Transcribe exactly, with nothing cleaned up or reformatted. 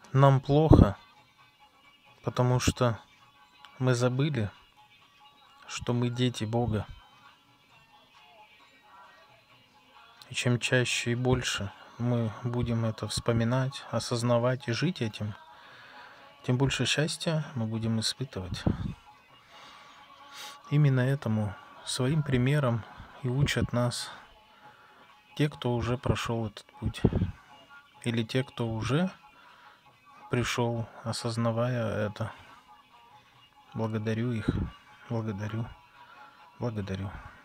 Нам плохо, потому что мы забыли, что мы дети Бога. И чем чаще и больше мы будем это вспоминать, осознавать и жить этим, тем больше счастья мы будем испытывать. Именно этому своим примером и учат нас те, кто уже прошел этот путь, или те, кто уже пришел, осознавая это. Благодарю их, благодарю, благодарю.